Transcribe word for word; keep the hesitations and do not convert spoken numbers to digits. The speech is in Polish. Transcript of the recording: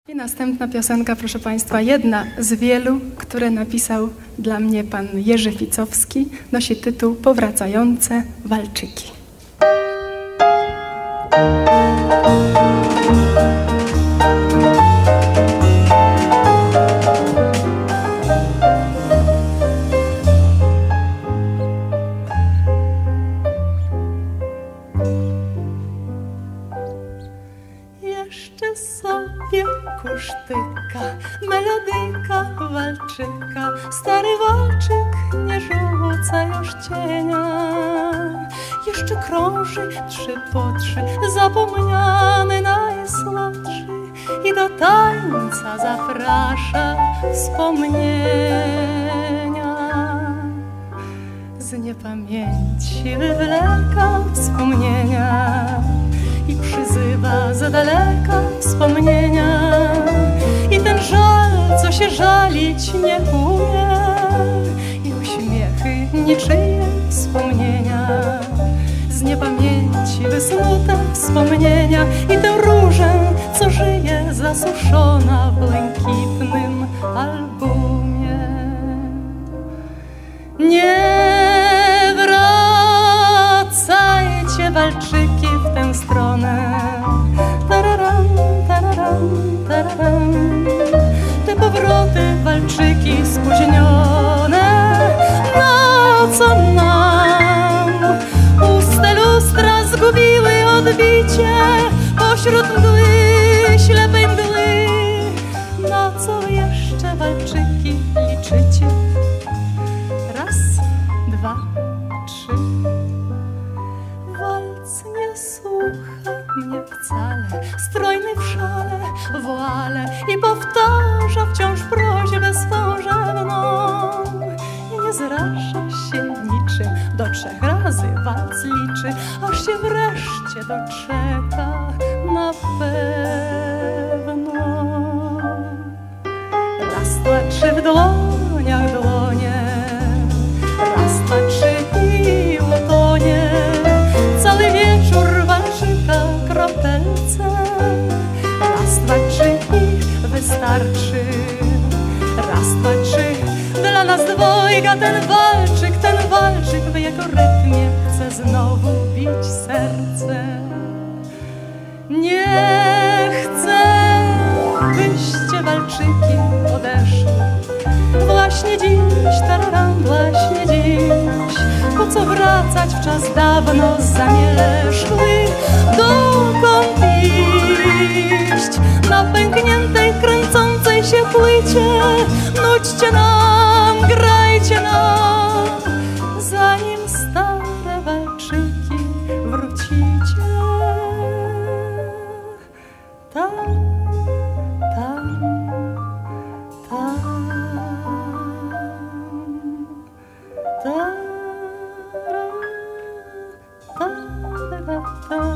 I następna piosenka, proszę Państwa, jedna z wielu, które napisał dla mnie pan Jerzy Ficowski, nosi tytuł Powracające walczyki. Jeszcze sobie kusztyka, melodyjka walczyka, stary walczyk nie rzuca już cienia. Jeszcze krąży trzy po trzy, zapomniany najsłodszy i do tańca zaprasza wspomnienia. Z niepamięci wywleka wspomnienia i przyzywa z daleka wspomnienia. I ten żal, co się żalić nie umie, i uśmiechy niczyje wspomnienia. Z niepamięci wysnute wspomnienia i tę różę, co żyje zasuszona w błękitnym albumie. Nie wracajcie, walczyki, w tę stronę. Tararam, tararam, tararam. Te powroty, walczyki spóźnione, na co nam puste lustra zgubiły odbicie pośród mgły, ślepej mgły. Na co jeszcze, walczyki, liczycie? Raz, dwa, trzy. Walc nie słucha mnie wcale, strojny w szale, woale i powtarza wciąż prośbę swą rzewną. I nie zrasza się niczym, do trzech razy walc liczy, aż się wreszcie doczeka na pewno. Raz, dwa, trzy, w dłoniach dłonie, raz, dwa, trzy i utonie cały wieczór walczyka kropelce. Raz, dwa, trzy i wystarczy. Raz, dwa, trzy, dla nas dwojga ten walczyk, ten walczyk w jego rytmie chce znowu bić serce. Nie chcę, byście, walczyki, odeszły właśnie dziś, tararam, właśnie dziś. Po co wracać w czas dawno zamierzchły? Dokąd iść? Na pękniętej, kręcącej się płycie nudźcie nam, grajcie nam, zanim stare walczyki wrócicie. Tam, tam, tam, tam, tam, tam, tam.